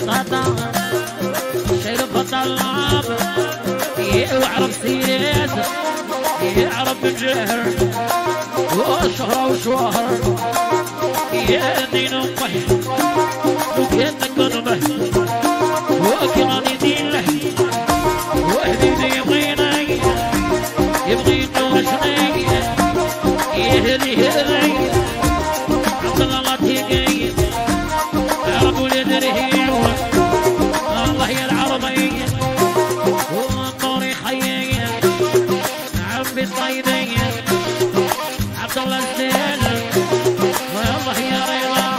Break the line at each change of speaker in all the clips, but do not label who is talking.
بساطة شايل بطلاب يعرف سيرات يعرف الجهر وشهر وشهر يا دين أمي وكيت قلبه وكراني دين له وحبيبي يبغيني يبغي يدوشني يهدي هدي عبد الله لا تيجي عرب ولد رهيب الله يا العربي وطوري خيي عمي الطيبي عبد الله الزين والله يا رضا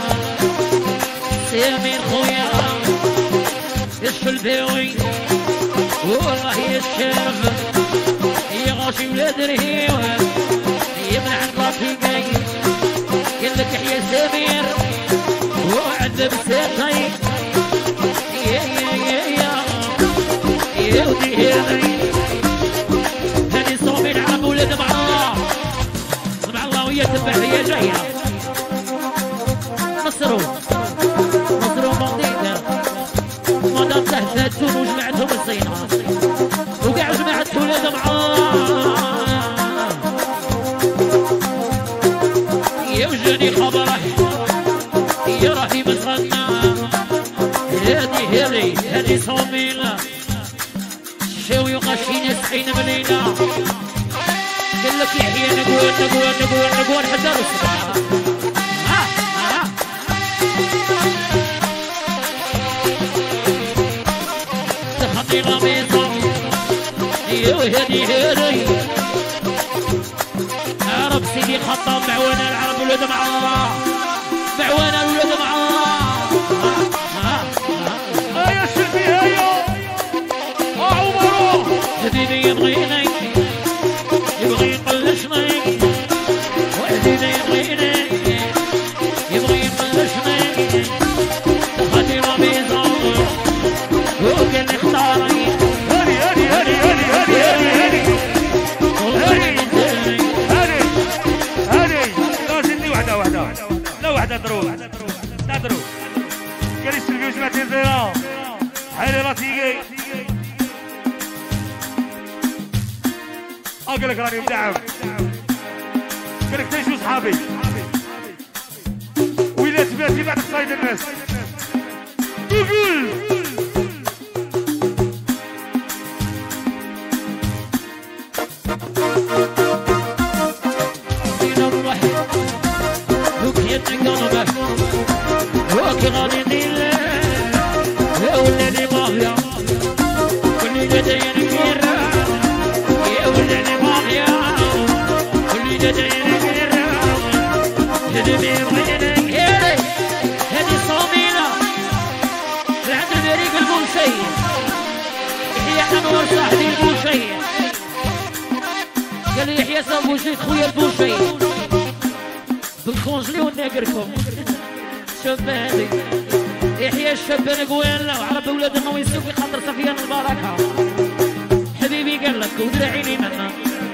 سامي خويا الشلباوي والله يا الشرف يا غاشي ولاد رهيب يا من عند لطيقي قال لك يحيى سمير وعذب ساقي يا ودي هذه صومي العرب ولاد مع الله ويا تبعية جاية نصروا مضينا مدام تهفتون وجمعتهم الصينة وقاع جمعت ولاد يا وجاني خبره يا راهي بتغنى هذه صوميلة شاوي وغاشين 90 ملينا قال لك يحيى نقول حتى رسمها تخطي غميصة يا هذه عرب سيدي خطاب معوانا العرب ولاد مع الله معوانا ولاد مع الله
هيا الشفي هيا عمرو
حبيبي يبغيني يقلشني وحبيبي يبغي يقلشني تخطي رميزة وكان اختارني
واحدة ضروب قال لي سلفي وجمعت الزيرة حالي راسي قال لك راني مدعم قال لك تعيشوا صحابي وإلا تباتي بعد قصايد الناس قول
وكراني ديلا يا ولدي مافيا كل جدين كيرا يا ولدي مافيا كل جدين كيرا جدبي وغيرك هذه صوميلة لعند الفريق البوشي يحيى أنور صاحبي البوشي قال لي يحيى صاحب بوشي خويا البوشي بالخونجلي وناقركم شبابي يحيى الشاب نقويلا وعرب ولاد النويسي في خاطر سفيان البركة حبيبي قال لك ودرعيني منا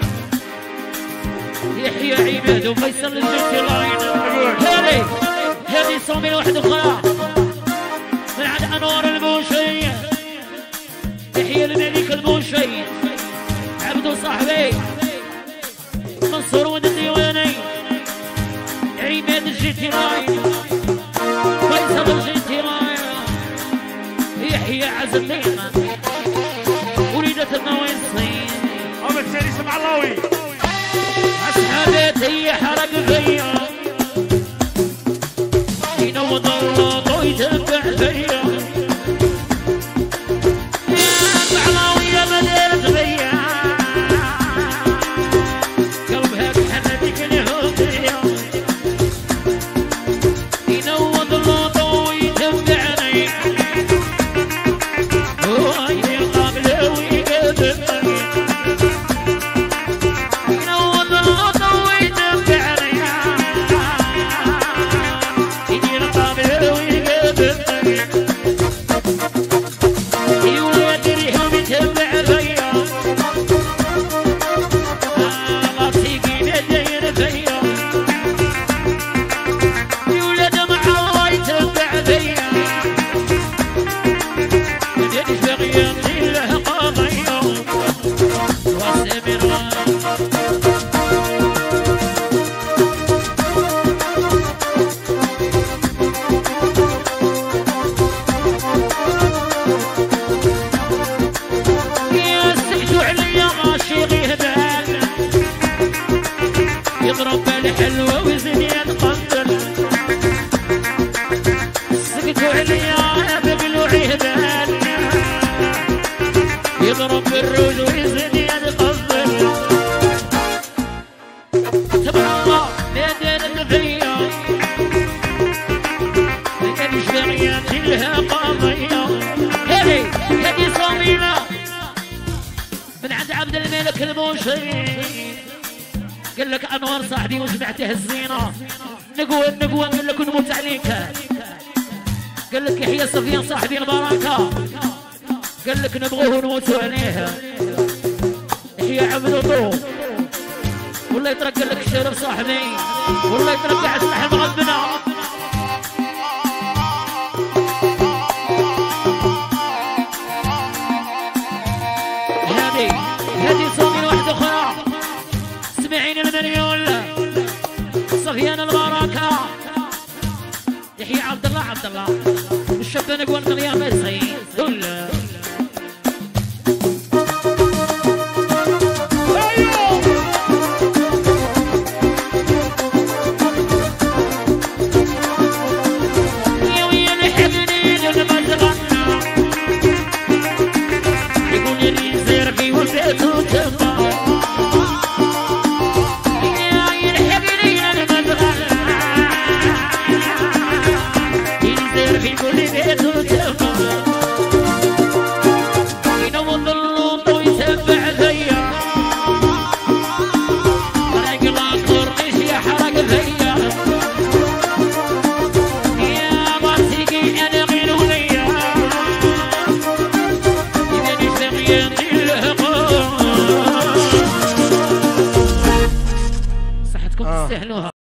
يحيى عباد وفيصل الجوتي لاين هذه صومي واحد اخرى من عند انوار البوشي يحيى الملك البوشي عبدو صاحبي منصور ود الديواني عباد الجيتي لاين فيصل الجيتي رايا يحيى عز الدين وليدة النويسي
أما الثاني سمع اللهوي
أصحاباتي حرق فيا ينوض الله ويتبع فيا بعلاوي يا مدينة فيا قلبها بحنتك اليهودية لك الموشي قال لك انوار صاحبي وجمعته الزينه نقوى قال لك نموت عليك قال لك يحيى سفيان صاحبي البركه قال لك نبغوه ونموتوا عليه يحيى عبد الله والله يترقى لك الشرف صاحبي والله يترقى على السلاح المغبنه هذه صوتي واحده اخرى سمعين المليون صفيان البركه يحيى عبد الله والشاب نقول مليان مسعي ولا تستاهلوها.